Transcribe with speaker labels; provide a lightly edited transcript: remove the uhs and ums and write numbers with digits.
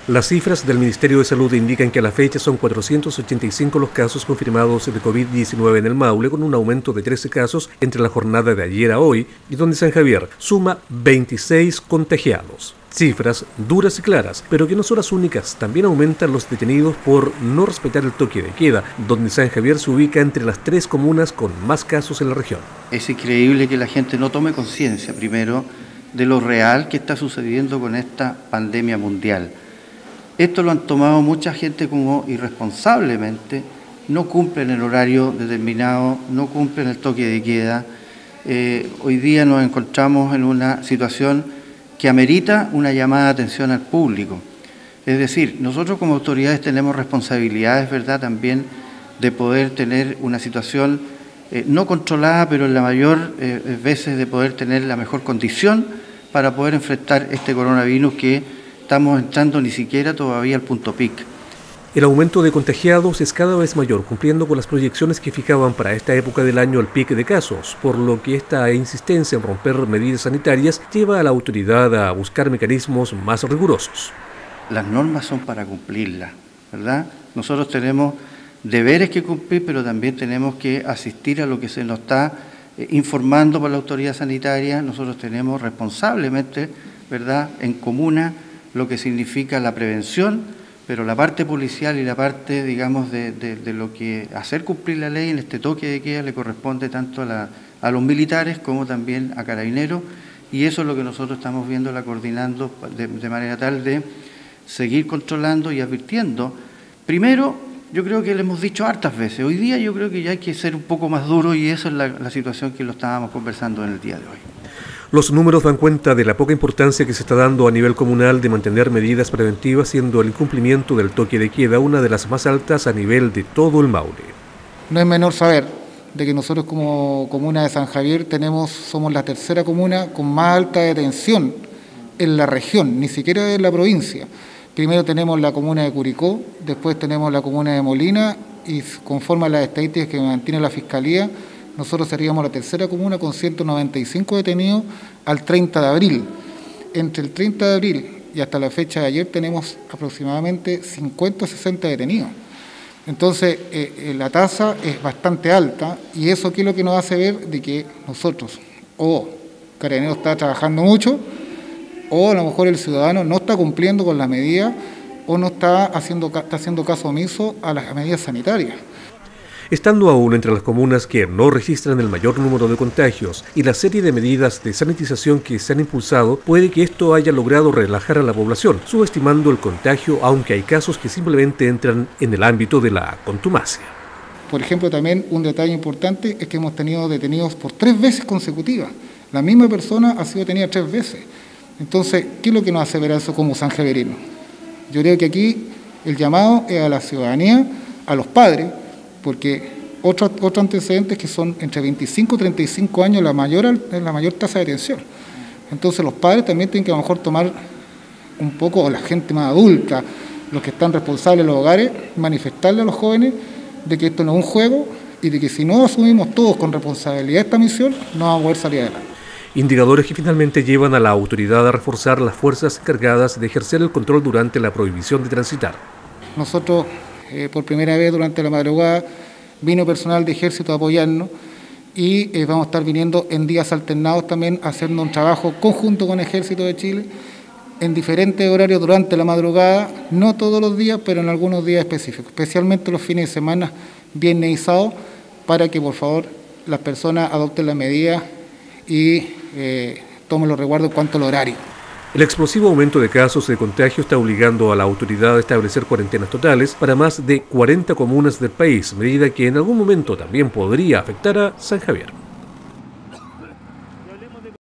Speaker 1: Las cifras del Ministerio de Salud indican que a la fecha son 485 los casos confirmados de COVID-19 en el Maule, con un aumento de 13 casos entre la jornada de ayer a hoy, y donde San Javier suma 26 contagiados. Cifras duras y claras, pero que no son las únicas. También aumentan los detenidos por no respetar el toque de queda, donde San Javier se ubica entre las 3 comunas con más casos en la región.
Speaker 2: Es increíble que la gente no tome conciencia, primero, de lo real que está sucediendo con esta pandemia mundial. Esto lo han tomado mucha gente como irresponsablemente, no cumplen el horario determinado, no cumplen el toque de queda. Hoy día nos encontramos en una situación que amerita una llamada de atención al público. Es decir, nosotros como autoridades tenemos responsabilidades, ¿verdad?, también de poder tener una situación no controlada, pero en la mayor veces de poder tener la mejor condición para poder enfrentar este coronavirus que estamos entrando ni siquiera todavía al punto pic.
Speaker 1: El aumento de contagiados es cada vez mayor, cumpliendo con las proyecciones que fijaban para esta época del año el pico de casos, por lo que esta insistencia en romper medidas sanitarias lleva a la autoridad a buscar mecanismos más rigurosos.
Speaker 2: Las normas son para cumplirlas, ¿verdad? Nosotros tenemos deberes que cumplir, pero también tenemos que asistir a lo que se nos está informando por la autoridad sanitaria. Nosotros tenemos responsablemente, ¿verdad?, en comuna lo que significa la prevención, pero la parte policial y la parte, digamos, de lo que hacer cumplir la ley en este toque de queda le corresponde tanto a los militares como también a carabineros, y eso es lo que nosotros estamos viendo, coordinando de manera tal de seguir controlando y advirtiendo. Primero, yo creo que le hemos dicho hartas veces, hoy día yo creo que ya hay que ser un poco más duro, y eso es la situación que lo estábamos conversando en el día de hoy.
Speaker 1: Los números dan cuenta de la poca importancia que se está dando a nivel comunal de mantener medidas preventivas, siendo el incumplimiento del toque de queda una de las más altas a nivel de todo el Maule.
Speaker 3: No es menor saber de que nosotros como comuna de San Javier somos la tercera comuna con más alta detención en la región, ni siquiera en la provincia. Primero tenemos la comuna de Curicó, después tenemos la comuna de Molina, y conforme a las estadísticas que mantiene la Fiscalía, nosotros seríamos la tercera comuna con 195 detenidos al 30 de abril. Entre el 30 de abril y hasta la fecha de ayer tenemos aproximadamente 50 o 60 detenidos. Entonces, la tasa es bastante alta, y eso ¿qué es lo que nos hace ver? De que nosotros, o Carabineros está trabajando mucho, o a lo mejor el ciudadano no está cumpliendo con las medidas, o no está haciendo caso omiso a las medidas sanitarias.
Speaker 1: Estando aún entre las comunas que no registran el mayor número de contagios y la serie de medidas de sanitización que se han impulsado, puede que esto haya logrado relajar a la población, subestimando el contagio, aunque hay casos que simplemente entran en el ámbito de la contumacia.
Speaker 3: Por ejemplo, también un detalle importante es que hemos tenido detenidos por 3 veces consecutivas. La misma persona ha sido detenida 3 veces. Entonces, ¿qué es lo que nos hace ver eso como sanjaverinos? Yo creo que aquí el llamado es a la ciudadanía, a los padres, porque otros antecedentes que son entre 25 y 35 años la mayor tasa de detención. Entonces los padres también tienen que a lo mejor tomar un poco, o la gente más adulta, los que están responsables en los hogares, manifestarle a los jóvenes de que esto no es un juego, y de que si no asumimos todos con responsabilidad esta misión, no vamos a poder salir adelante.
Speaker 1: Indicadores que finalmente llevan a la autoridad a reforzar las fuerzas encargadas de ejercer el control durante la prohibición de transitar.
Speaker 3: Nosotros, por primera vez durante la madrugada, vino personal de Ejército a apoyarnos, y vamos a estar viniendo en días alternados también haciendo un trabajo conjunto con Ejército de Chile en diferentes horarios durante la madrugada, no todos los días, pero en algunos días específicos, especialmente los fines de semana, viernes y sábado, para que por favor las personas adopten las medidas y tomen los resguardos en cuanto al horario.
Speaker 1: El explosivo aumento de casos de contagio está obligando a la autoridad a establecer cuarentenas totales para más de 40 comunas del país, medida que en algún momento también podría afectar a San Javier.